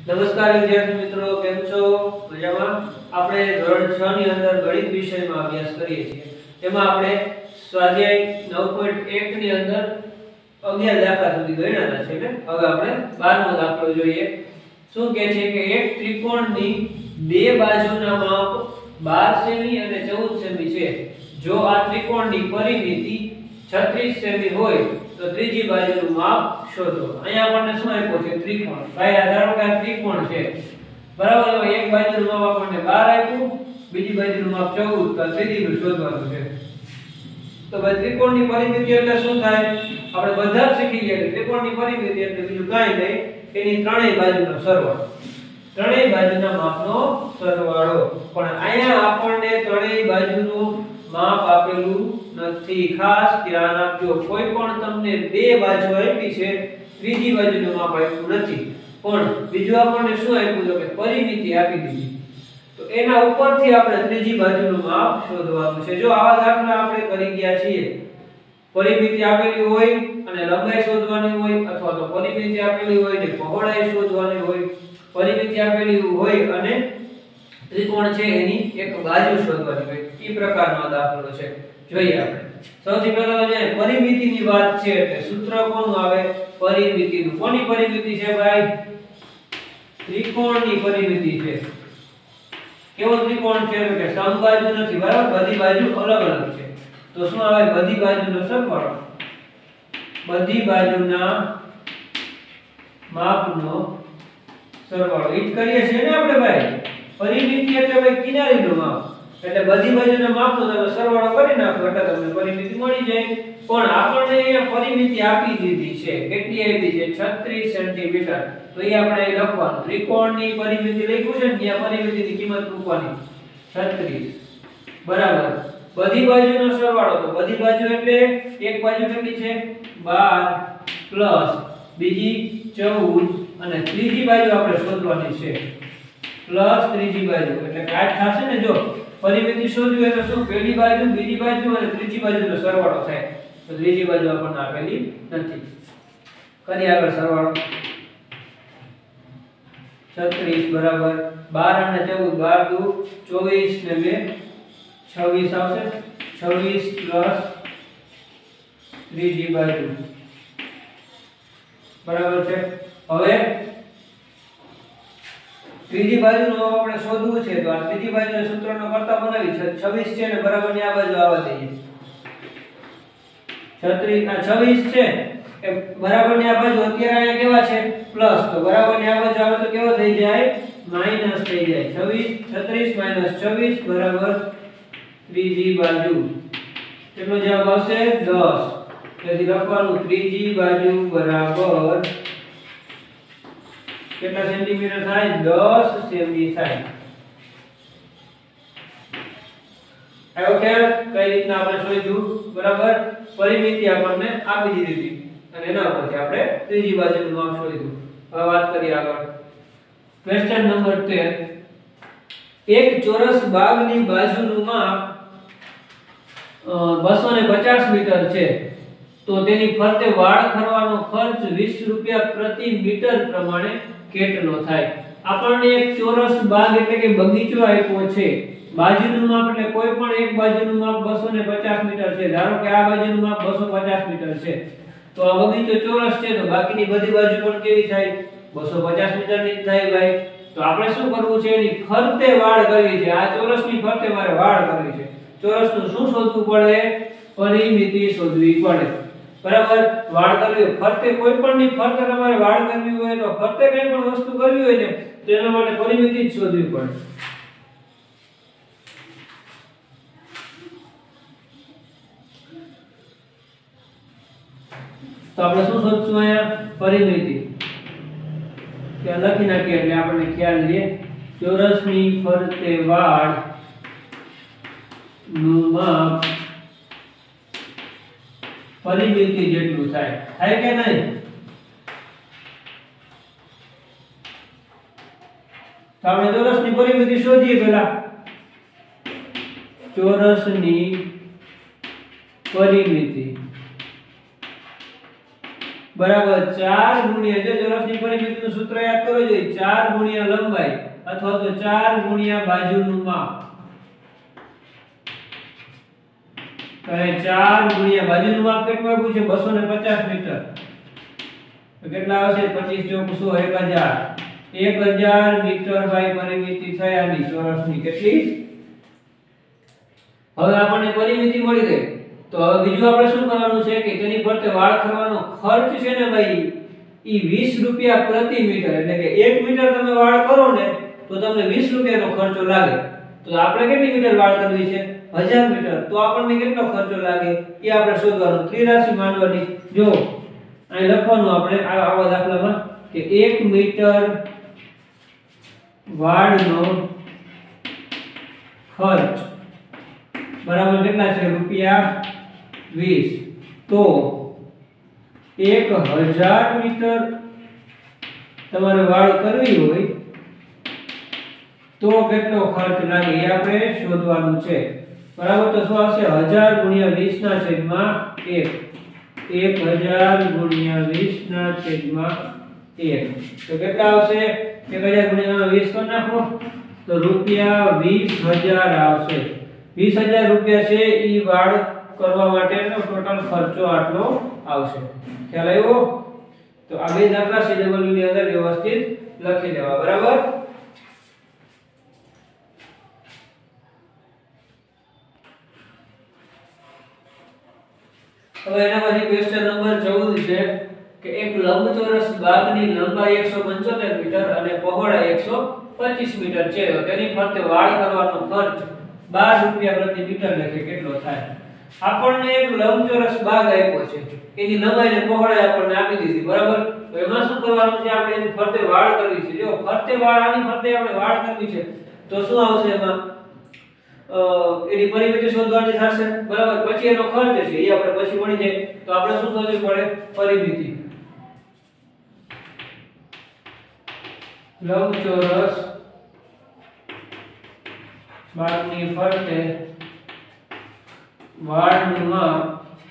નમસ્કાર વિદ્યાર્થી મિત્રો, કેમ છો? મજામાં? આપણે ધોરણ 6 ની અંદર ગણિત વિષયમાં અભ્યાસ કરીએ છીએ. તેમાં આપણે સ્વાધ્યાય 9.1 ની અંદર 11 દાખલા સુધી ગણ્યા છે ને હવે આપણે 12મો દાખલો જોઈએ. શું કહે છે કે એક ત્રિકોણની બે બાજુના માપ 12 સેમી અને 14 સેમી છે. જો આ ત્રિકોણની પરિમિતિ 36 સેમી હોય તો ત્રીજી બાજુનું માપ શોધો. અહીંયા આપણને શું આપ્યું છે? ત્રિકોણ. ભાઈ ધારો કે આ ત્રિકોણ છે, બરાબર. હવે એક બાજુનું માપ આપણને 12 આપ્યું, બીજી બાજુનું માપ 14, તો ત્રીજીનું શોધવાનું છે. તો ભાઈ ત્રિકોણની પરિમિતિ એટલે શું થાય? આપણે બધા જ શીખી ગયા કે ત્રિકોણની પરિમિતિ એટલે બીજું કાંઈ નહીં, એની ત્રણેય બાજુનો સરવાળો. ત્રણેય બાજુના માપનો સરવાળો. પણ અહીંયા આપણને ત્રણેય બાજુનું માપ આપેલું નથી. ખાસ ધ્યાન આપજો. કોઈ પણ તમને બે બાજુ આપી છે, ત્રીજી બાજુનું માપ આપ્યું નથી, પણ બીજું આપણને શું આપ્યું છે કે પરિમિતિ આપી દીધી. તો એના ઉપરથી આપણે ત્રીજી બાજુનું માપ શોધવાનું છે. જો આવા દાખલા આપણે કરી ગયા છીએ, પરિમિતિ આપેલી હોય અને લંબાઈ શોધવાની હોય, અથવા તો પરિમિતિ આપેલી હોય ને પહોળાઈ શોધવાની હોય, પરિમિતિ આપેલી હોય અને ત્રિકોણ છે એની એક બાજુ શોધવાની હોય, એ પ્રકારનો દાખલો છે. જોઈએ આપણે સૌથી પહેલા જે પરિમિતિની વાત છે એટલે સૂત્ર કોનું આવે? પરિમિતિનું. કોની પરિમિતિ છે ભાઈ? ત્રિકોણની પરિમિતિ છે. કેવો ત્રિકોણ છે? કે સમબાજુ નથી, બરાબર. બધી બાજુ અલગ અલગ છે. તો શું આવે? બધી બાજુનો સરવાળો. બધી બાજુના માપનો સરવાળો. ઈ જ કરીએ છીએ ને આપણે ભાઈ. પરિમિતિ એટલે ભાઈ કિનારીનું માપ. એટલે બધી બાજુના માપનો તમે સરવાળો કરી નાખો એટલે તમને પરિમિતિ મળી જાય. પણ આપણને અહીંયા પરિમિતિ આપી દીધી છે. કેટલી આપી છે? 36 સેન્ટીમીટર. તો એ આપણે અહીં લખવાનું. ત્રિકોણની પરિમિતિ લખ્યું છે ને, ત્યાં પરિમિતિની કિંમત મૂકવાની 36 બરાબર. બધી બાજુનો સરવાળો. તો બધી બાજુ એટલે એક બાજુ કેટલી છે? 12 પ્લસ બીજી 14 અને ત્રીજી બાજુ આપણે શોધવાની છે. પ્લસ ત્રીજી બાજુ એટલે કાટ થશે ને. જો પરિમિતિ શોધવી એટલે શું? પહેલી બાજુ, બીજી બાજુ અને ત્રીજી બાજુનો સરવાળો થાય. તો ત્રીજી બાજુ આપણને આપેલી નથી. કરી આગળ સરવાળો. 36 બરાબર 12 અને 14, 12 દુ 24 ને 2 26 આવશે. 26 પ્લસ ત્રીજી બાજુ બરાબર છે. હવે ત્રીજી બાજુનો આપણે શોધવું છે, તો આ ત્રીજી બાજુના સૂત્રનો કરતા બનાવી છે. 26 છે ને બરાબર ની આ બાજુ આવવા દઈએ. 26 છે એ બરાબર ની આ બાજુ અત્યારે અહીંયા કેવા છે? પ્લસ. તો બરાબર ની આ બાજુ આવે તો કેવો થઈ જાય? માઈનસ થઈ જાય. 36 માઈનસ 26 બરાબર ત્રીજી બાજુ. કેટલો જવાબ આવશે? 10. તેથી લખવાનું ત્રીજી બાજુ બરાબર કેટલા સેન્ટીમીટર થાય? 10 સેમી થાય. આવો ખ્યાલ? કઈ રીતના આપણે શોધ્યું? બરાબર. પરિમિતિ આપણને આપી દીધી અને એના ઉપરથી આપણે ત્રીજી બાજુનું માપ શોધ્યું. હવે વાત કરીએ આગળ. Question number 13. એક ચોરસ બાગની બાજુનું માપ 250 મીટર છે, તો તેની ફરતે વાડ ખરવાનો ખર્ચ 20 રૂપિયા પ્રતિ મીટર પ્રમાણે કેટલો થાય? આપણને એક ચોરસ બાગ એટલે કે બગીચો આપ્યો છે. બાજુનું માપ એટલે કોઈ પણ એક બાજુનું માપ 250 મીટર છે. ધારો કે આ બાજુનું માપ 250 મીટર છે, તો આ બગીચો ચોરસ છે, તો બાકીની બધી બાજુ પણ કેવી થાય? 250 મીટરની જ થાય ભાઈ. તો આપણે શું કરવું છે? એની ફરતે વાડ કરવી છે. આ ચોરસની ફરતે મારે વાડ કરવી છે. ચોરસનું શું શોધવું પડે? પરિમિતિ શોધવી પડે. બરાબર. વાડ કરવી હોય ફરતે, કોઈ પણની ફરતે તમારે વાડ કરવી હોય તો ફરતે કંઈ પણ વસ્તુ કરવી હોય ને, તો એના માટે પરિમિતિ જ શોધવી પડે. તો આપણે શું શોધશું અહીંયા? પરિમિતિ. ત્યાં લખી નાખીએ એટલે આપણને ખ્યાલ રહે. ચોરસની ફરતે વાડ નું માપ પરિમિતિ જેટલું થાય. થાય કે નહીં? તો આપણે ચોરસની પરિમિતિ શોધીએ પહેલા. ચોરસની પરિમિતિ બરાબર 4 ગુણ્યા જો ચોરસની પરિમિતિનું સૂત્ર યાદ કરો જોઈએ 4 ગુણ્યા લંબાઈ અથવા તો 4 ગુણ્યા બાજુનું માપ કહે 4 ગુણ્યા બાજુનું માપ કેટલું આપ્યું છે 250 મીટર તો કેટલા આવશે 25 ચોક 100 1000 મીટર બાય પરિમિતિ થઈ આની ચોરસની કેટલી હવે આપણને પરિમિતિ મળી ગઈ તો હવે બીજું આપણે શું કરવાનું છે કે તેની ફરતે વાળ કરવાનો ખર્ચ છે ને ભાઈ ઈ 20 રૂપિયા પ્રતિ મીટર એટલે કે 1 મીટર તમે વાળ કરો ને તો તમને 20 રૂપિયાનો ખર્ચો લાગે તો આપણે કેટલી મીટર વાળ કરવી છે 1000 મીટર તો આપણને કેટલો ખર્ચો લાગે એ આપણે શોધવાનું ત્રિરાશી માંડવાની જો અહીં લખવાનું આપણે આવા દાખલામાં કે 1 મીટર વાળનો ખર્ચ બરાબર કેટલા છે રૂપિયા 20 તો 1000 મીટર તમારે વાળ કરવી હોય તો કેટલો ખર્ચ લાગે એ આપણે શોધવાનું છે બરાબર તો શું આવશે 1000 ગુણ્યા 20 ના છેદમાં 1 1000 ગુણ્યા 20 ના છેદમાં 1 તો કેટલા આવશે 1000 ગુણ્યા 20 કરી નાખો તો રૂપિયા 20000 આવશે 20000 રૂપિયા છે ઈ વાળ કરવા માટેનો ટોટલ ખર્ચો આટલો આવશે ખ્યાલ આવ્યો તો આ બે દાખલા CW ની અંદર વ્યવસ્થિત લખી દેવા બરાબર હવે એના પછી ક્વેશ્ચન નંબર 14 છે કે એક લંબચોરસ બાગની લંબાઈ 175 મીટર અને પહોળાઈ 125 મીટર છે તો તેની ફરતે વાળ કરવાનો ખર્ચ 12 રૂપિયા પ્રતિ મીટર લખે કેટલો થાય આપણને એક લંબચોરસ બાગ આપ્યો છે એની લંબાઈ અને પહોળાઈ આપણને આપી દીધી બરાબર તો એમાં શું કરવાનું છે આપણે એની ફરતે વાળ કરવી છે જો ફરતે વાળ આની ફરતે આપણે વાળ કરવી છે તો શું આવશે એમાં એની પરિમિતિ શોધવાની થશે બરાબર પછી એનો ખર્ચ છે એ આપણે પછી મળી જાય તો આપણે શું શોધવું પડે પરિમિતિ લંબચોરસ બાગની ફરતે વાળનું માપ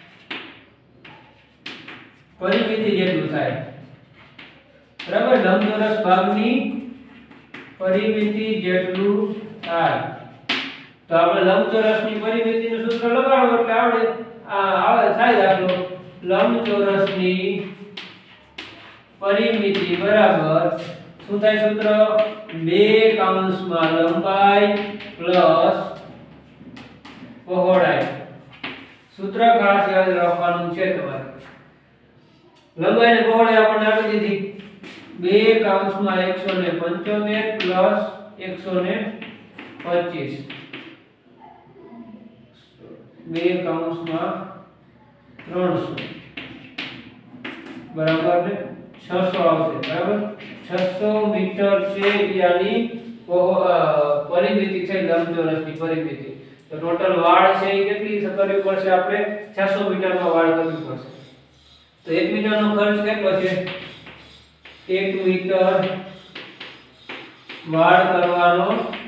પરિમિતિ જેટલું થાય બરાબર લંબચોરસ બાગની પરિમિતિ જેટલું થાય તો આપણે લંબચોરસની પરિમિતિનું સૂત્ર લગાડો એટલે આવે થાય દાખલો લંબચોરસની પરિમિતિ બરાબર શું થાય સૂત્ર 2 કૌંસમાં લંબાઈ પ્લસ પહોળાઈ સૂત્ર ખાસ યાદ રાખવાનું છે તમારે લંબાઈ અને પહોળાઈ આપણને આપી દીધી 2 કૌંસમાં 175 પ્લસ 125 2 કૌંસમાં 300 બરાબર ને 600 આવશે બરાબર 600 મીટર છે યાની પરિમિતિ છે લંબચોરસની પરિમિતિ તો ટોટલ વાળ છે એ કેટલી કરવી પડશે આપણે 600 મીટરમાં વાળ કરવી પડશે તો 1 મીટરનો ખર્ચ કેટલો છે 1 મીટર વાળ કરવાનો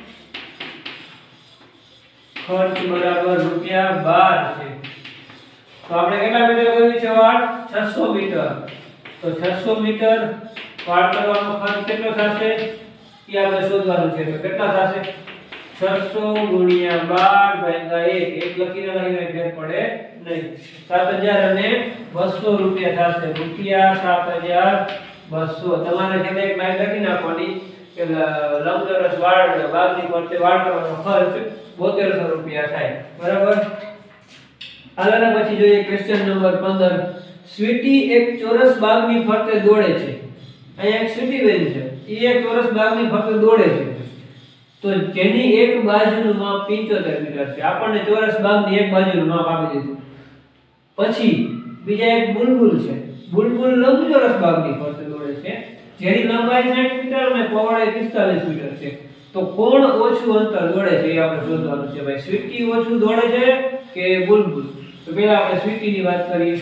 ખર્ચ બરાબર રૂપિયા 12 છે તો આપણે કેટલા મીટર કરવી છે વાળ 600 મીટર તો 600 મીટર વાળ કરવાનો ખર્ચ કેટલો થશે એ આપણે શોધવાનું છે તો કેટલા થશે 600 ગુણ્યા 12 ભાગ્યા 1 એક લખીને ફેર પડે નહીં 7000 અને 200 રૂપિયા થશે રૂપિયા 7200 તમારે છેલ્લે એક લાઈન લખી નાખવાની કે લંબચોરસ વાળ બાગની ફરતે વાળ કરવાનો ખર્ચ 7200 રૂપિયા થાય બરાબર આગળના પછી જોઈએ ક્વેશ્ચન નંબર 15 સ્વીટી એક ચોરસ બાગની ફરતે દોડે છે અહીંયા એક સ્વીટી બેન છે એ એક ચોરસ બાગની ફરતે દોડે છે તો જેની એક બાજુનું માપ 75 મીટર છે આપણને ચોરસ બાગની એક બાજુનું માપ આપી દીધું પછી બીજા એક બુલબુલ છે બુલબુલ લંબચોરસ બાગની ફરતે દોડે છે જેની લંબાઈ 60 મીટર અને પહોળાઈ 45 મીટર છે તો કોણ ઓછું અંતર દોડે છે એ આપણે શોધવાનું છે ભાઈ સ્વીટી ઓછું દોડે છે કે બુલબુલ તો પહેલા આપણે સ્વીટીની વાત કરીએ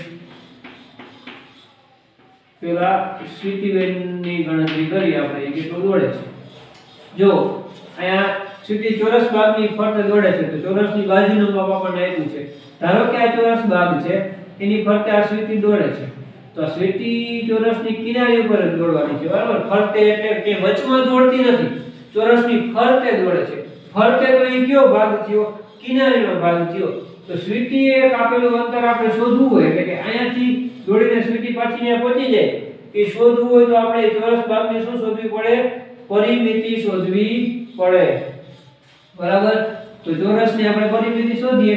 પહેલા સ્વીટી બેનની ગણતરી કરી આપણે એ કેટલું દોડે છે જો અહીંયા સ્વીટી ચોરસ બાગની ફરતે દોડે છે તો ચોરસની બાજુનું માપ આપણને આપ્યું છે ધારો કે આ ચોરસ બાગ છે એની ફરતે આ સ્વીટી દોડે છે તો સ્વીટી ચોરસની કિનારી ઉપર જ દોડવાની છે બરાબર ફરતે એટલે કે વચમાં દોડતી નથી ચોરસની ફરતે દોડે છે ફરતે તો એ કયો ભાગ થયો કિનારીનો ભાગ થયો તો સ્વીટીએ કાપેલું અંતર આપણે શોધવું હોય એટલે કે અહીંયાથી દોડીને સ્વીટી પાછી ત્યાં પહોંચી જાય એ શોધવું હોય તો આપણે ચોરસ ભાગની શું શોધવી પડે પરિમિતિ શોધવી પડે બરાબર તો ચોરસની આપણે પરિમિતિ શોધીએ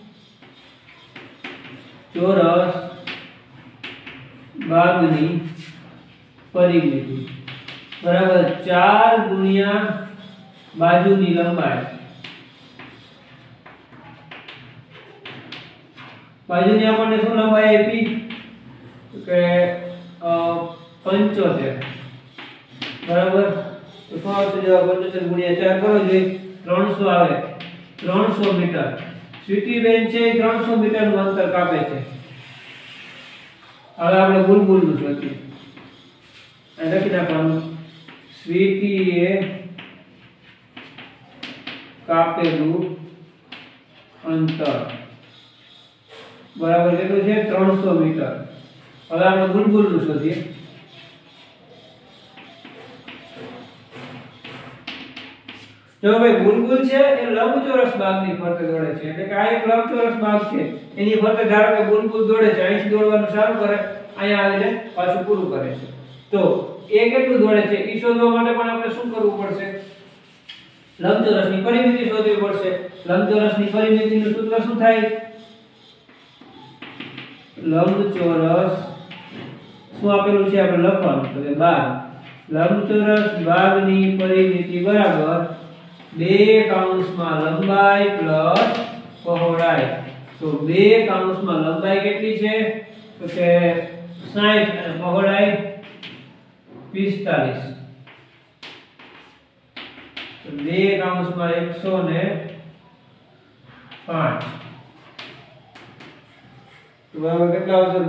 ચોરસ ભાગની પરિમિતિ બરાબર 4 ગુણ્યા બાજુની લંબાઈ બાજુની આપણને શું લંબાઈ આપી કે 75 બરાબર તો શું આવશે જવાબ 75 ગુણ્યા 4 કરો જોઈએ 300 આવે 300 મીટર સ્વીટી બેન છે 300 મીટરનું અંતર કાપે છે હવે આપણે બુલબુલનું શોધીએ અહીં લખી નાખવાનું સ્વીટીએ કાપેલું અંતર બરાબર કેટલું છે 300 મીટર હવે આપણે બુલબુલનું શોધીએ જો ભાઈ બુલબુલ છે એ લંબચોરસ ભાગની ફરતે દોડે છે એટલે કે આ એક લંબચોરસ ભાગ છે એની ફરતે ધારો કે બુલબુલ દોડે છે અહીંથી દોડવાનું શરૂ કરે અહીંયા આવીને પાછું પૂરું કરે છે તો એ કેટલું દોડે છે એ શોધવા માટે પણ આપણે શું કરવું પડશે લંબચોરસની પરિમિતિ શોધવી પડશે લંબચોરસની પરિમિતિનું સૂત્ર શું થાય લંબચોરસ શું આપેલું છે આપણે લખવાનું તો કે 12 લંબચોરસ ભાગની પરિમિતિ બરાબર 2 કૌંસમાં લંબાઈ પ્લસ પહોળાઈ તો 2 કૌંસમાં લંબાઈ કેટલી છે તો કે 60 અને પહોળાઈ 45 તો 2 કૌંસમાં 105 તો બરાબર કેટલા આવશે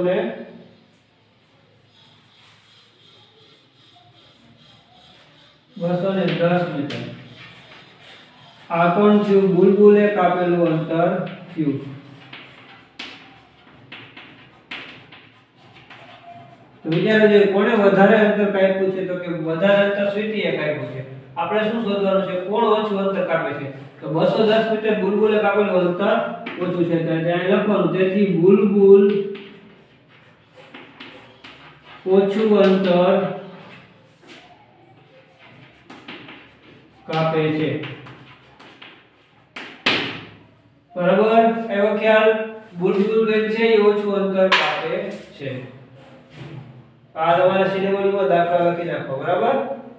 210 મીટર આ કોણ થયું બુલબુલે કાપેલું અંતર થયું તો વિચારો જોઈએ કોણે વધારે અંતર કાપ્યું છે તો કે વધારે અંતર સ્વીટીએ કાપ્યું છે આપણે શું શોધવાનું છે કોણ ઓછું અંતર કાપે છે તો 210 મીટર બુલબુલે કાપેલું અંતર ઓછું છે તો ત્યાં લખવાનું તેથી બુલબુલ ઓછું અંતર કાપે છે બરાબર એવો ખ્યાલ બુલબુલ બેન છે એ ઓછું અંતર કાપે છે આ તમારે સિનેમોમાં દાખલા લખી નાખો બરાબર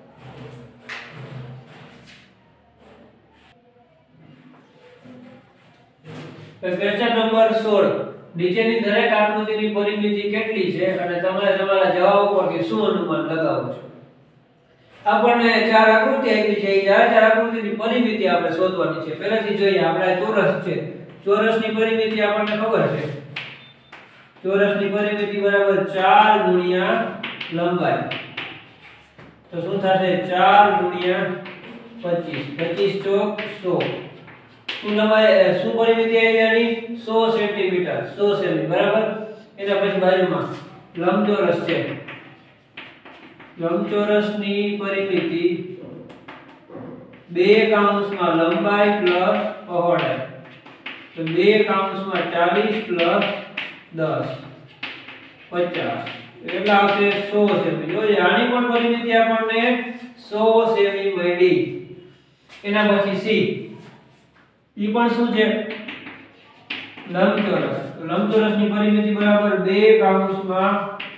ક્વેશ્ચન નંબર 16 નીચેની દરેક આકૃતિની પરિમિતિ કેટલી છે અને તમારે તમારા જવાબ પરથી શું અનુમાન લગાવવું છે આપણને ચાર આકૃતિ આપી છે એ ચાર આકૃતિની પરિમિતિ આપણે શોધવાની છે પહેલાથી જોઈએ આપણે ચોરસ છે ચોરસની પરિમિતિ આપણને ખબર છે ચોરસની પરિમિતિ બરાબર 4 ગુણ્યા લંબાઈ તો શું થશે 4 ગુણ્યા 25 25 ચોક 100 શું લંબાઈ શું પરિમિતિ આવી આની 100 સેન્ટીમીટર 100 સેમી બરાબર એના પછી બાજુમાં લંબચોરસ છે લંબચોરસની પરિમિતિ 2 કૌંસમાં લંબાઈ પ્લસ પહોળાઈ તો 2 કૌંસમાં 40 પ્લસ 10 50 કેટલા આવશે 100 સેમી જોજે આની પણ પરિમિતિ આપણને 100 સેમી મળી એના પછી સી ઈ પણ શું છે લંબચોરસ લંબચોરસની પરિમિતિ બરાબર 2 કૌંસમાં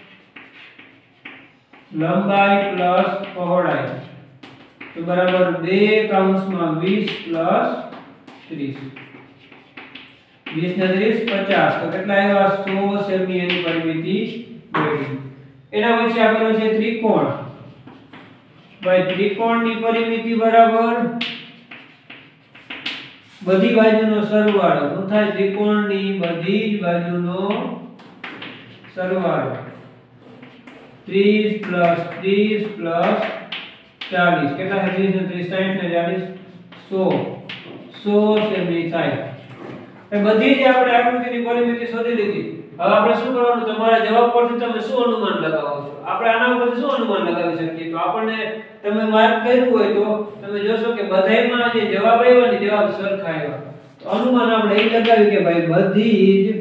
લંબાઈ પ્લસ પહોળાઈ તો બરાબર 2 કૌંસમાં 20 પ્લસ 30 20 ને 30 50 તો કેટલા આવ્યા 100 સેમી એની પરિમિતિ મળી એના પછી આપેલો છે ત્રિકોણ ભાઈ ત્રિકોણની પરિમિતિ બરાબર બધી બાજુનો સરવાળો શું થાય ત્રિકોણની બધી જ બાજુનો સરવાળો 30 પ્લસ 30 પ્લસ 40 કેટલા છે 30 ને 30 60 ને 40 100 સેમી થાય એ બધી જ આપણે આકૃતિની પરિમિતિ શોધી લીધી હવે આપણે શું કરવાનું, તમારા જવાબ પરથી તમે શું અનુમાન લગાવો છો? આપણે આના ઉપરથી શું અનુમાન લગાવી શકીએ? તો આપણને તમે માર્ક કર્યું હોય તો તમે જોશો કે બધાયમાં જે જવાબ આવ્યા ને જવાબ સરખા આવ્યા. તો અનુમાન આપણે એ લગાવ્યું કે ભાઈ બધી જ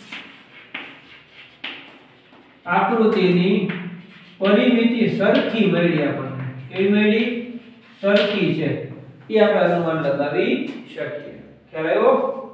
આકૃતિની પરિમિતિ સરખી મળી. આપણને કેવી મળી? સરખી છે. એ આપણે અનુમાન લગાવી શકીએ. ખ્યાલ આવ્યો?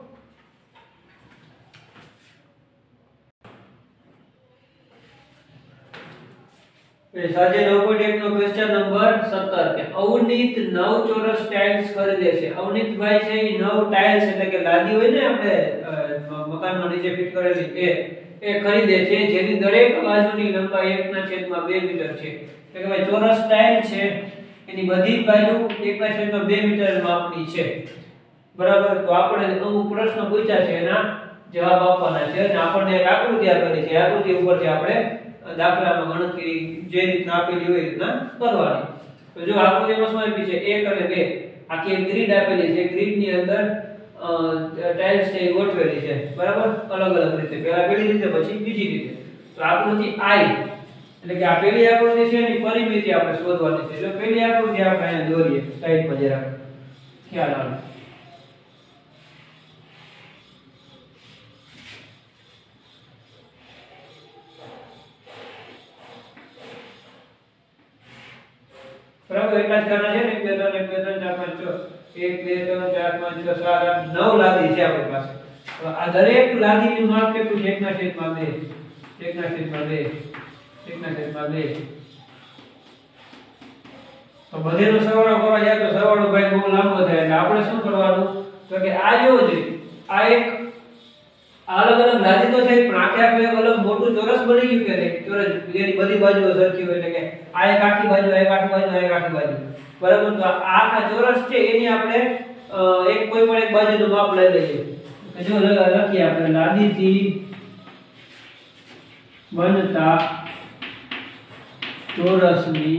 સ્વાધ્યાય 9.1 નો ક્વેશ્ચન નંબર 17 કે અવનીત 9 ચોરસ ટાઇલ્સ ખરીદે છે. અવનીતભાઈ છે એ 9 ટાઇલ્સ એટલે કે લાદી હોય ને આપણે મકાનમાં નીચે ફિટ કરેલી એ ખરીદે છે, જેની દરેક બાજુની લંબાઈ 1/2 મીટર છે. એટલે કે ભાઈ ચોરસ ટાઇલ છે એની બધી જ બાજુ 1/2 મીટર માપની છે. બરાબર. તો આપણે અમુક પ્રશ્ન પૂછ્યા છે, એના જવાબ આપવાના છે અને આપણને એક આકૃતિ આપેલી છે. આકૃતિ ઉપરથી આપણે દાખલામાં ગણતરી જે રીતના આપેલી હોય એ રીતના કરવાની. તો જો આકૃતિમાં શું આપી છે? 1 અને 2 આખી એક ગ્રીડ આપેલી છે. ગ્રીડની અંદર ટાઇલ્સ છે એ ગોઠવેલી છે. બરાબર, અલગ અલગ રીતે, પહેલા પેલી રીતે પછી બીજી રીતે. તો આકૃતિ I એટલે કે આ પેલી આકૃતિ છે એની પરિમિતિ આપણે શોધવાની છે. જો પેલી આકૃતિ આપણે અહીંયા દોરીએ સાઈડ પર જરા ખ્યાલ આવે. બરાબર, એટલા જ ખાના છે ને? 1 2 3 4 5 6 1 2 3 4 5 6 7 8 9 લાદી છે આપણી પાસે. તો આ દરેક લાદીનું માપ કેટલું છે? 1/2 1/2 1/2. તો બધેનો સરવાળો કરવા જાય તો સરવાળો ભાઈ બહુ લાંબો થાય. એટલે આપણે શું કરવાનું તો કે આ જેવો છે, આ એક અલગ અલગ લાદી તો છે પણ આખે આખું એક અલગ મોટું ચોરસ બની ગયું કે નહીં? ચોરસ જેની બધી બાજુઓ સરખી હોય. એટલે કે આ એક આખી બાજુ, આ એક આખી બાજુ, આ એક આખી બાજુ. બરાબર. તો આ આખા ચોરસ છે એની આપણે એક કોઈ પણ એક બાજુનું માપ લઈ લઈએ. જો લખીએ આપણે લાદીથી બનતા ચોરસની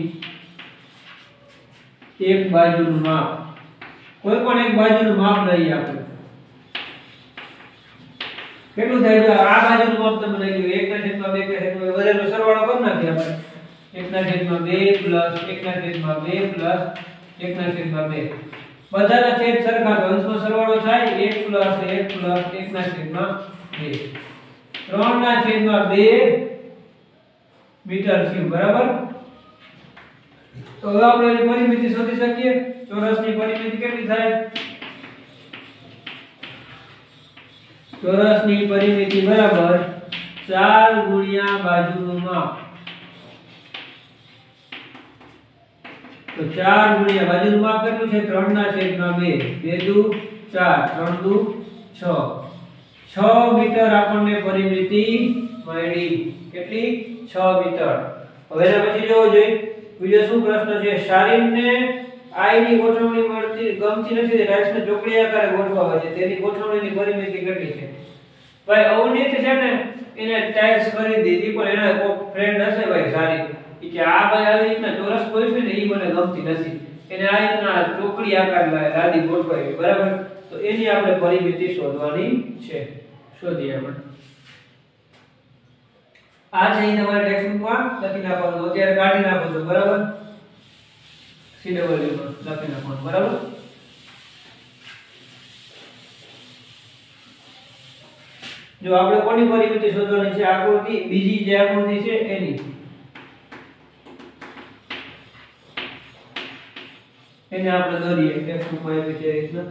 એક બાજુનું માપ, કોઈ પણ એક બાજુનું માપ લઈએ આપણે. કેટલું થાય? જો આ બાજુનું માપ તમે લઈ લો 1/2 વધેલો સરવાળો કરી નાખીએ આપણે. 1/2 પ્લસ 1/2 પ્લસ 1/2. બધાના છેદ સરખા તો અંશનો સરવાળો થાય 1 પ્લસ 1 પ્લસ 1/2. 3/2 મીટર થયું. બરાબર. તો હવે આપણે એની પરિમિતિ શોધી શકીએ. ચોરસની પરિમિતિ કેટલી થાય? ચોરસની પરિમિતિ બરાબર 4 ગુણ્યા બાજુનું માપ. તો 4 ગુણ્યા બાજુનું માપ કેટલું છે? 3/2. 2 દુ 4, 3 દુ 6. 6 મીટર આપણને પરિમિતિ મળી. કેટલી? 6 મીટર. હવે એના પછી જોવો જોઈએ બીજો શું પ્રશ્ન છે? શારીરને I ની ગોઠવણી ગમતી નથી, તે ટાઇલ્સને ચોકડી આકારે ગોઠવા હોય છે, તેની ગોઠવણીની પરિમિતિ કેટલી છે? ભાઈ અવનીત છે ને એને ટાઇલ્સ ખરીદી દીધી પણ એના કોઈ ફ્રેન્ડ હશે ભાઈ સારી કે આ ભાઈ આવી રીતના ચોરસ ગોઠવી ને એ મને ગમતી નથી, એને આ રીતના ચોકડી આકાર લાદી ગોઠવાવી. બરાબર. તો એની આપણે પરિમિતિ શોધવાની છે. શોધીએ આપણે. આ છે એ તમારા ટેક્સ્ટબુકમાં લખી નાખવાનું. અત્યારે કાઢી નાખો છો. બરાબર. CW માં લખી નાખવાનું. બરાબર. જો આપણે કોની પરિમિતિ શોધવાની છે? આકૃતિ બીજી જે આકૃતિ છે એની. એને આપણે દોરીએ ટેક્સ્ટબુકમાં આપી છે એ રીતના.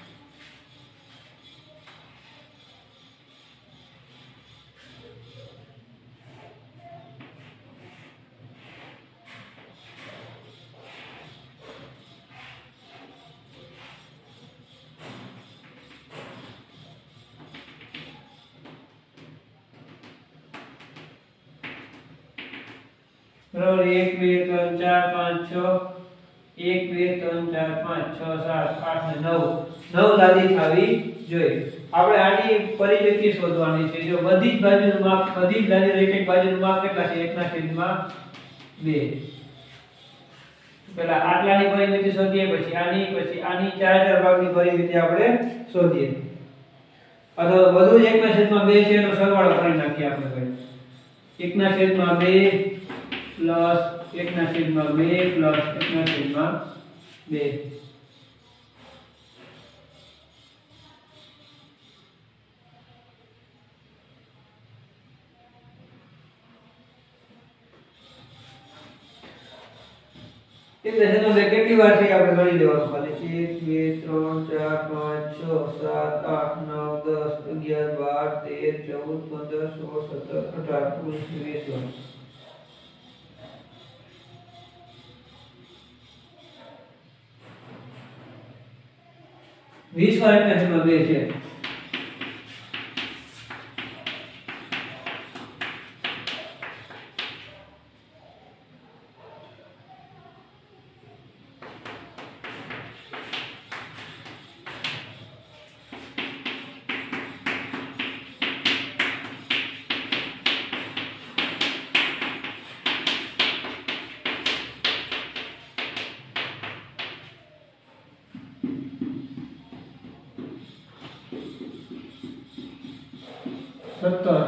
બરાબર. 1 2 3 4 5 6 1 2 3 4 5 6 7 8 ને 9 9 લાદી થાવી જોઈએ. આપણે આની પરિમિતિ શોધવાની છે. જો બધી જ બાજુનું માપ, બધી જ લાદીનો એક એક બાજુનું માપ કેટલા છે? 1/2. પહેલા આટલાની પરિમિતિ શોધીએ, પછી આની 4 ભાગની પરિમિતિ આપણે શોધીએ. અથવા બધું જ 1/2 છે એનો સરવાળો કરી નાખીએ આપણે ભાઈ 1/2 પ્લસ 1/2 પ્લસ 1/2 એટલે જેનો બે કેટલી વાર છે આપણે ગણી લેવાનું ખાલી 1 2 3 4 5 6 7 8 9 10 11 12 13 14 15 16 17 18 19 20 વાર એટલે જેમાં બે છે સત્તર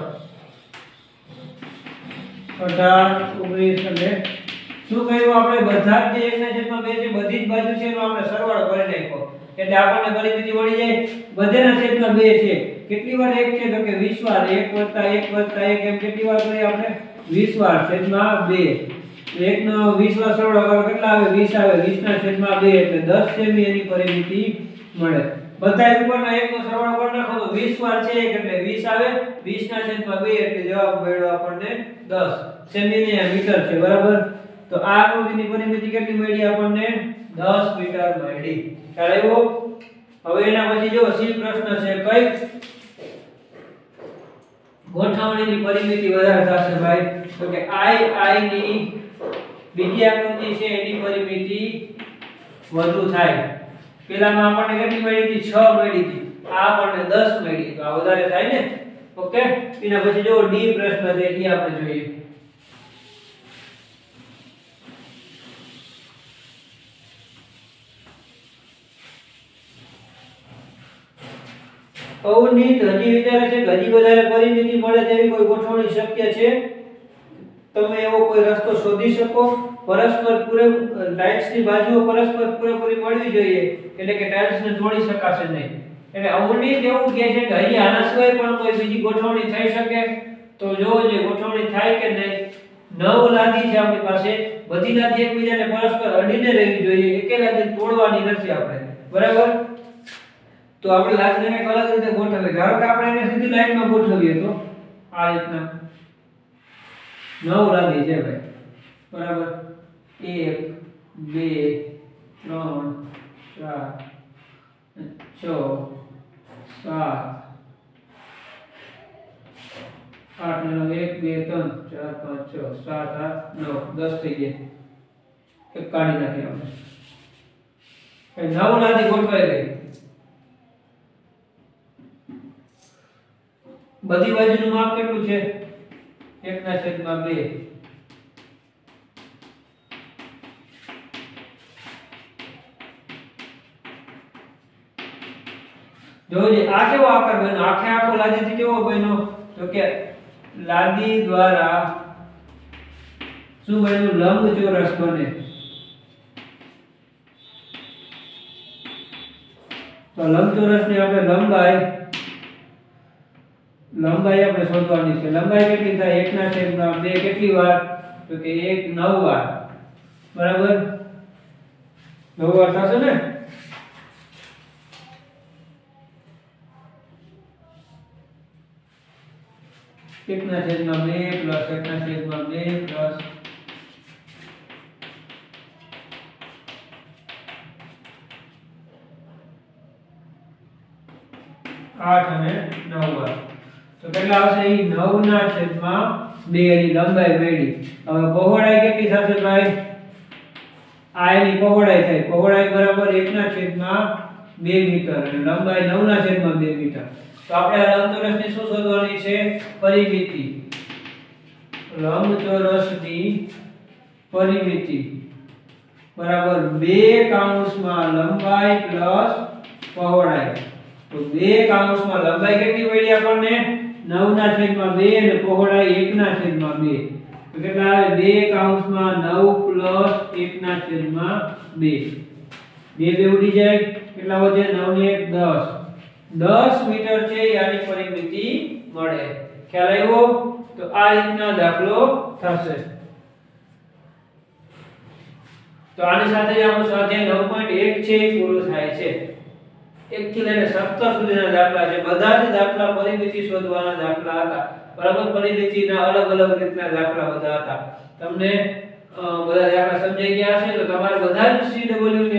18 19 અને શું કહ્યું આપણે બધા જ જે 1/2 છે બધી જ બાજુ છે એનો આપણે સરવાળો કરી નાખ્યો એટલે આપણને પરિમિતિ મળી જાય બધેના છેદમાં 2 છે કેટલી વાર 1 છે તો કે 20 વાર 1 + 1 + 1 એમ કેટલી વાર કરીએ આપણે 20 વાર છેદમાં 2 1 નો 20 વાર સરવાળો કરો કેટલા આવે 20 આવે 20 ના છેદમાં 2 એટલે 10 સેમી એની પરિમિતિ મળે બધા ઉપરના 1 નો સરવાળો કરી નાખો તો 20 વાર છે એટલે 20 આવે 20 ના છેદમાં 2 એટલે જવાબ મળ્યો આપણને 10 સેમી ને મીટર છે બરાબર તો આ આકૃતિની પરિમિતિ કેટલી મળી આપણને 10 મીટર મળી ખ્યાલ આવ્યો હવે એના પછી જો સી પ્રશ્ન છે કઈ ગોઠવણીની પરિમિતિ વધારે થશે ભાઈ તો કે i ની બીજી આકૃતિ છે એની પરિમિતિ વધુ થાય પેલામાં આપણને કેટલી મળી હતી 6 મળી હતી આ આપણને 10 મળી તો આ વધારે થાય ને ઓકે એના પછી જો ડી પ્રશ્ન છે એ આપણે જોઈએ અવનીત હજી વિચારે છે કે હજી વધારે પરિમિતિ મળે તેવી કોઈ ગોઠવણી શક્ય છે તમે એવો કોઈ રસ્તો શોધી શકો પરસ્પર ટાઇલ્સની બાજુઓ પરસ્પર પૂરેપૂરી મળવી જોઈએ એટલે કે ટાઇલ્સને જોડી શકાશે નહીં એટલે અવનીત એવું કહે છે કે હજી આના સિવાય પણ કોઈ બીજી ગોઠવણી થઈ શકે તો જો જે ગોઠવણી થાય કે નહીં 9 લાદી છે આપણી પાસે બધી લાદી એકબીજાને પરસ્પર અડીને રહેવી જોઈએ એકે લાદી તોડવાની નથી આપણે બરાબર તો આપણે લાદીને કઈક અલગ રીતે ગોઠવીએ ધારો કે આપણે એને સીધી લાઈનમાં ગોઠવીએ તો આ રીતના 9 લાદી છે ભાઈ બરાબર 1 2 3 4 6 7 8 9 1 2 3 4 5 6 7 8 9 10 થઈ ગયા એક કાઢી નાખીએ આપણે 9 લાદી ગોઠવાઈ ગઈ બધી બાજુનું માપ કેટલું છે 1/2 જોજે આ કેવો આકાર બન્યો આખે આખો લાદીથી કેવો બન્યો તો કે લાદી દ્વારા શું બન્યું લંબચોરસ બને તો લંબચોરસની આપણે લંબાઈ આપણે શોધવાની છે લંબાઈ કેટલી થાય 1/2 કેટલી વાર તો કે 1 9 વાર બરાબર 9 વાર થશે ને कितना छेदમાં 2 પ્લસ 1/2 પ્લસ 8 અને 9 વાર તો કેટલા આવશે ઈ 9 ના છેદમાં 2 ની લંબાઈ મળી હવે પહોળાઈ કેટલી થશે ભાઈ આ એની પહોળાઈ થાય પહોળાઈ બરાબર 1 ના છેદમાં 2 મીટર અને લંબાઈ 9 ના છેદમાં 2 મીટર તો આપણે આ લંબચોરસની શું શોધવાની છે પરિમિતિ લંબચોરસની પરિમિતિ બરાબર 2 કૌંસમાં લંબાઈ પ્લસ પહોળાઈ તો 2 કૌંસમાં લંબાઈ કેટલી મળી આપણને 9/2 અને પહોળાઈ 1/2 તો કેટલા આવે 2 કૌંસમાં 9 + 1/2 2 ઉડી જાય કેટલા વધે 9 ને 1 10 મીટર છે આની પરિમિતિ મળે ખ્યાલ આવ્યો તો આ રીતના દાખલો થશે તો આની સાથે જ આપણું સ્વાધ્યાય 9.1 છે એ પૂરું થાય છે 1 થી લઈને 17 સુધીના દાખલા છે બધા જ દાખલા પરિમિતિ શોધવાના દાખલા હતા બરાબર પરિમિતિના અલગ અલગ રીતના દાખલા બધા હતા તમને બધા દાખલા સમજાઈ ગયા હશે તો તમારે બધા જ CW